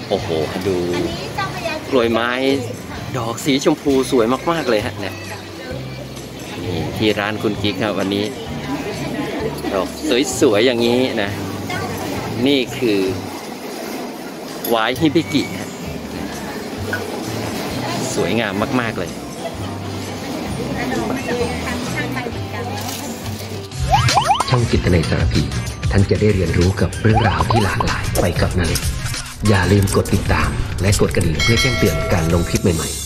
โอ้โหดูกล้วยไม้ดอกสีชมพูสวยมากๆเลยฮะเนี่ยนี่ที่ร้านคุณกิ๊กครับวันนี้ดอกสวยๆอย่างนี้นะนี่คือหวายฮิบิกิสวยงามมากๆเลยช่องจิตนาสารพีท่านจะได้เรียนรู้กับเรื่องราวที่หลากหลายไปกับนาเล็กอย่าลืมกดติดตามและกดกระดิ่งเพื่อแจ้งเตือนการลงคลิปใหม่ๆ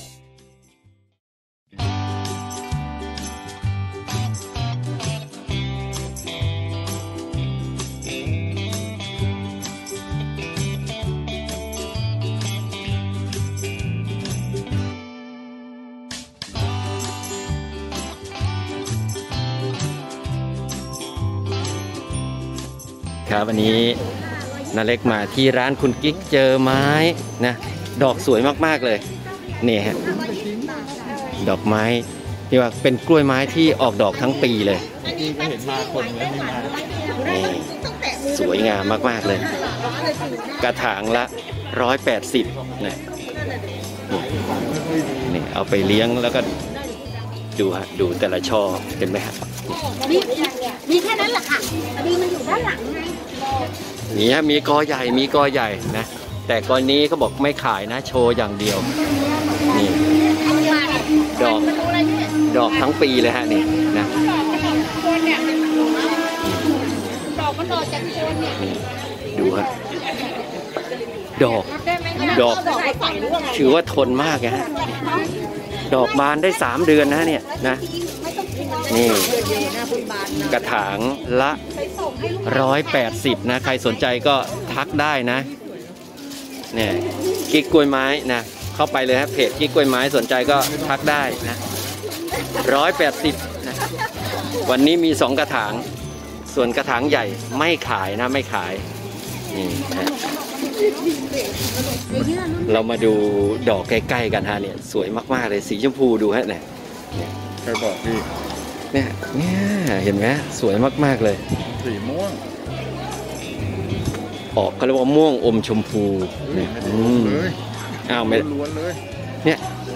ครับวันนี้นาเล็กมาที่ร้านคุณกิ๊กเจอไม้นะดอกสวยมากๆเลยนี่ฮะดอกไม้ที่ว่าเป็นกล้วยไม้ที่ออกดอกทั้งปีเลยนี่สวยงามมากๆเลยกระถางละ180นะนี่เอาไปเลี้ยงแล้วก็ดูฮะดูแต่ละช่อเห็นไหมฮะมีแค่นั้นแหละค่ะดีมันอยู่ด้านหลังไงมีกอใหญ่นะแต่กอนี้เขาบอกไม่ขายนะโชว์อย่างเดียวนี่ดอกทั้งปีเลยฮะนี่นะดูฮะดอกถือว่าทนมากนะฮะดอกบานได้3 เดือนนะเนี่ยนะนี่กระถางละ180นะใครสนใจก็ทักได้นะเนี่ยกิ๊กกล้วยไม้นะเข้าไปเลยครับเพจกิ๊กกล้วยไม้สนใจก็ทักได้นะ180นะวันนี้มี2 กระถางส่วนกระถางใหญ่ไม่ขายนะไม่ขายนี่นะเรามาดูดอกใกล้ๆกันฮะเนี่ยสวยมากๆเลยสีชมพูดูฮะเนี่ยใครบอกพี่เนี่ยเห็นไหมสวยมากๆเลยสีม่วงออกเขาเรียกว่าม่วงอมชมพูอ้าวไม่ล้วนเลยเนี่ย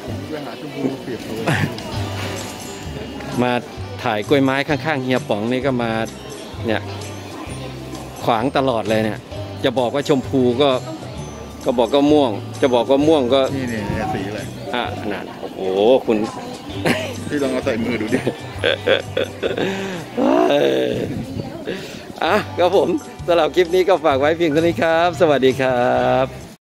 มาถ่ายกล้วยไม้ข้างๆเฮียป๋องนี่ก็มาเนี่ยขวางตลอดเลยเนี่ยจะบอกว่าชมพูก็บอกก็ม่วงจะบอกว่าม่วงก็นี่สีอะไรขนาดโอ้โหคุณพี่ลองเอาใส่มือดูดิครับผมสำหรับคลิปนี้ก็ฝากไว้เพียงเท่านี้ครับสวัสดีครับ